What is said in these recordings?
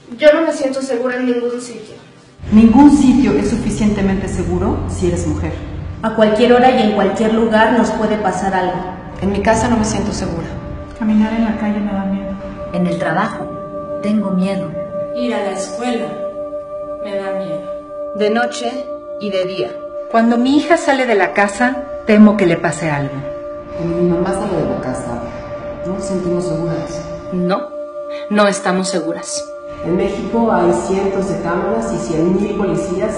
Yo no me siento segura en ningún sitio. Ningún sitio es suficientemente seguro si eres mujer. A cualquier hora y en cualquier lugar nos puede pasar algo. En mi casa no me siento segura. Caminar en la calle me da miedo. En el trabajo tengo miedo. Ir a la escuela me da miedo. De noche y de día. Cuando mi hija sale de la casa, temo que le pase algo. Cuando mi mamá sale de la casa, no nos sentimos seguras. No estamos seguras. En México hay cientos de cámaras y 100,000 policías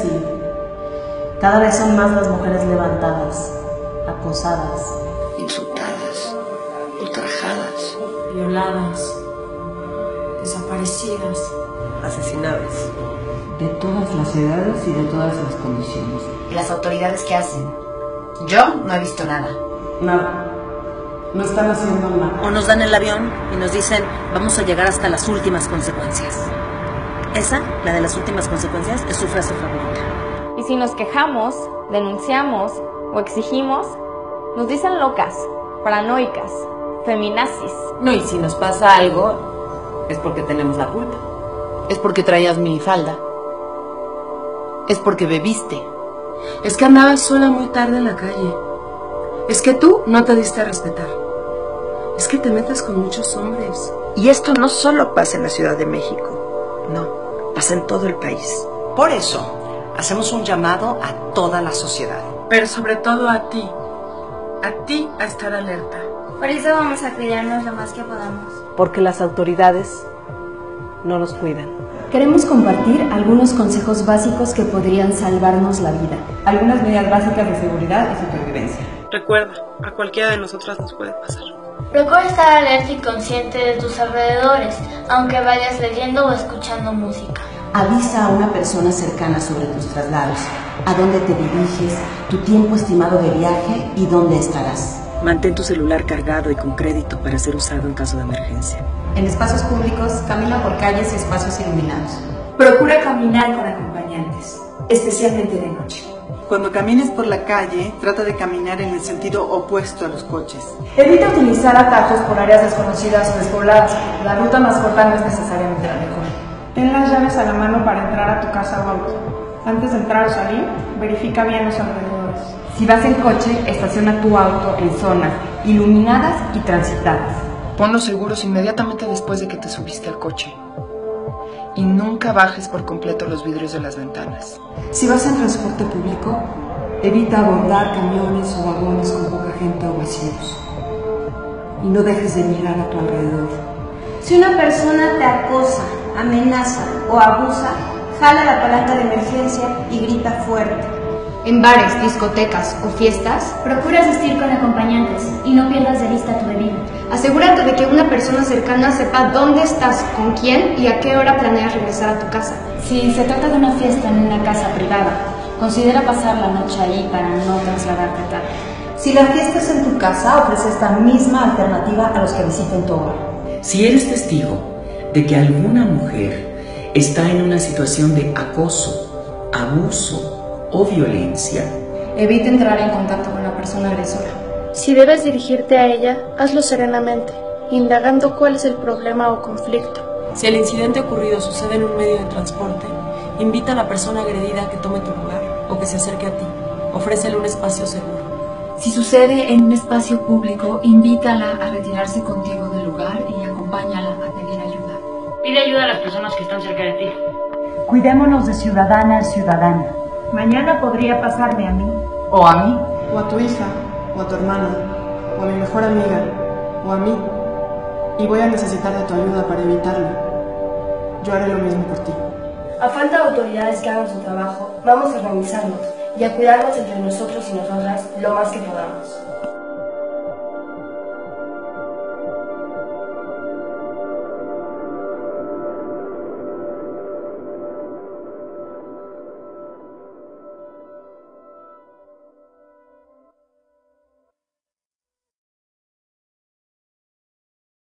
y cada vez son más las mujeres levantadas, acosadas, Insultadas, ultrajadas, Violadas, desaparecidas, asesinadas. De todas las edades y de todas las condiciones. ¿Y las autoridades qué hacen? Yo no he visto nada. Nada. No están haciendo nada. O nos dan el avión y nos dicen, vamos a llegar hasta las últimas consecuencias. Esa, la de las últimas consecuencias, es su frase favorita. Y si nos quejamos, denunciamos o exigimos, nos dicen locas, paranoicas, feminazis. No, y si nos pasa algo, es porque tenemos la culpa. Es porque traías minifalda. Es porque bebiste. Es que andabas sola muy tarde en la calle. Es que tú no te diste a respetar. Es que te metes con muchos hombres. Y esto no solo pasa en la Ciudad de México, no, pasa en todo el país. Por eso, hacemos un llamado a toda la sociedad. Pero sobre todo a ti a estar alerta. Por eso vamos a cuidarnos lo más que podamos. Porque las autoridades no nos cuidan. Queremos compartir algunos consejos básicos que podrían salvarnos la vida. Algunas medidas básicas de seguridad y supervivencia. Recuerda, a cualquiera de nosotras nos puede pasar. Procura estar alerta y consciente de tus alrededores, aunque vayas leyendo o escuchando música. Avisa a una persona cercana sobre tus traslados, a dónde te diriges, tu tiempo estimado de viaje y dónde estarás. Mantén tu celular cargado y con crédito para ser usado en caso de emergencia. En espacios públicos, camina por calles y espacios iluminados. Procura caminar con acompañantes, especialmente de noche. Cuando camines por la calle, trata de caminar en el sentido opuesto a los coches. Evita utilizar atajos por áreas desconocidas o despobladas. La ruta más corta no es necesariamente la mejor. Ten las llaves a la mano para entrar a tu casa o auto. Antes de entrar o salir, verifica bien los alrededores. Si vas en coche, estaciona tu auto en zonas iluminadas y transitadas. Pon los seguros inmediatamente después de que te subiste al coche. Y nunca bajes por completo los vidrios de las ventanas. Si vas en transporte público, evita abordar camiones o vagones con poca gente o vacíos. Y no dejes de mirar a tu alrededor. Si una persona te acosa, amenaza o abusa, jala la palanca de emergencia y grita fuerte. En bares, discotecas o fiestas, Procura asistir con acompañantes y no pierdas de vista tu bebida. Asegúrate de que una persona cercana sepa dónde estás, con quién y a qué hora planeas regresar a tu casa. si se trata de una fiesta en una casa privada, considera pasar la noche ahí para no trasladarte tarde. Si la fiesta es en tu casa, ofrece esta misma alternativa a los que visiten tu hogar. Si eres testigo de que alguna mujer está en una situación de acoso, abuso o violencia, evita entrar en contacto con la persona agresora. Si debes dirigirte a ella, hazlo serenamente, indagando cuál es el problema o conflicto. Si el incidente ocurrido sucede en un medio de transporte, invita a la persona agredida a que tome tu lugar o que se acerque a ti. Ofrécele un espacio seguro. Si sucede en un espacio público, invítala a retirarse contigo del lugar y acompáñala a pedir ayuda. Pide ayuda a las personas que están cerca de ti. Cuidémonos de ciudadana a ciudadana. Mañana podría pasarme a mí. O a mí. O a tu hija, o a tu hermana, o a mi mejor amiga, o a mí. Y voy a necesitar de tu ayuda para evitarlo. Yo haré lo mismo por ti. A falta de autoridades que hagan su trabajo, vamos a organizarnos y a cuidarnos entre nosotros y nosotras lo más que podamos.